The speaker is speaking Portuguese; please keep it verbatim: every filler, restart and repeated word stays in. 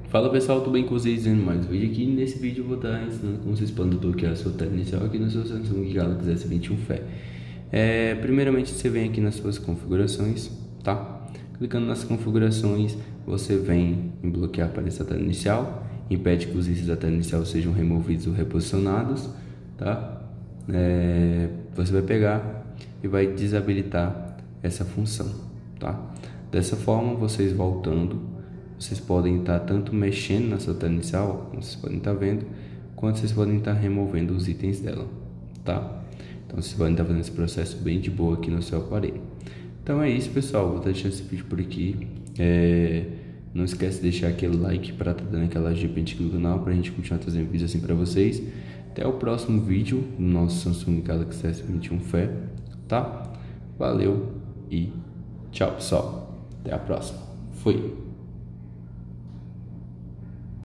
Fala pessoal, tudo bem com vocês? Dizendo mais um vídeo aqui. Nesse vídeo eu vou estar ensinando como vocês podem bloquear a sua tela inicial aqui no seu Samsung Galaxy S vinte e um F E. É, primeiramente você vem aqui nas suas configurações, tá? Clicando nas configurações, você vem em bloquear para essa tela inicial, impede que os itens da tela inicial sejam removidos ou reposicionados, tá? É, você vai pegar e vai desabilitar essa função, tá? Dessa forma, vocês voltando, vocês podem estar tanto mexendo na sua tela inicial, como vocês podem estar vendo, quanto vocês podem estar removendo os itens dela, tá? Então vocês podem estar fazendo esse processo bem de boa aqui no seu aparelho. Então é isso, pessoal, vou estar deixando esse vídeo por aqui. É... Não esquece de deixar aquele like para estar dando aquela ajuda aqui no canal, para a gente continuar trazendo vídeos assim para vocês. Até o próximo vídeo no nosso Samsung Galaxy S vinte e um F E, tá? Valeu e tchau, pessoal. Até a próxima. Fui.